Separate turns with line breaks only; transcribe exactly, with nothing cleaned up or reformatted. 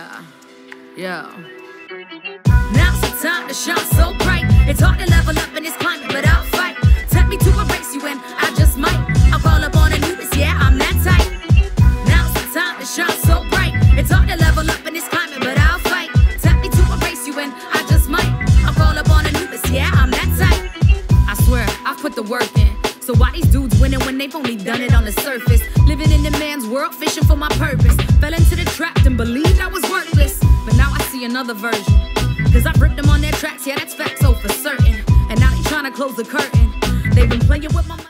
Yeah, yeah. Now's the time to shine so bright. It's hard to level up in this climate, but I'll fight. Tempt me to erase you and I just might. I'll call up on Anubis, yeah, I'm that type. Now's the time to shine so bright. It's hard to level up in this climate, but I'll fight. Tempt me to erase you and I just might. I'll call up on Anubis, yeah, I'm that type. I swear, I've put the work in. So why these dudes winning when they've only done it on the surface? Living in the man's world, fishing for my purpose. Fell into the trap and believed I was worthless. But now I see another version. Cause I ripped them on their tracks, yeah, that's facts, so for certain. And now they trying to close the curtain. They've been playing with my